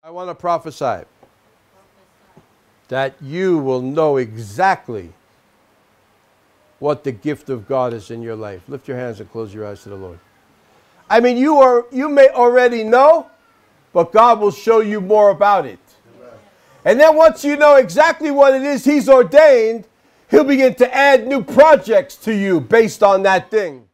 I want to prophesy that you will know exactly what the gift of God is in your life. Lift your hands and close your eyes to the Lord. I mean, you may already know, but God will show you more about it. And then once you know exactly what it is He's ordained, He'll begin to add new projects to you based on that thing.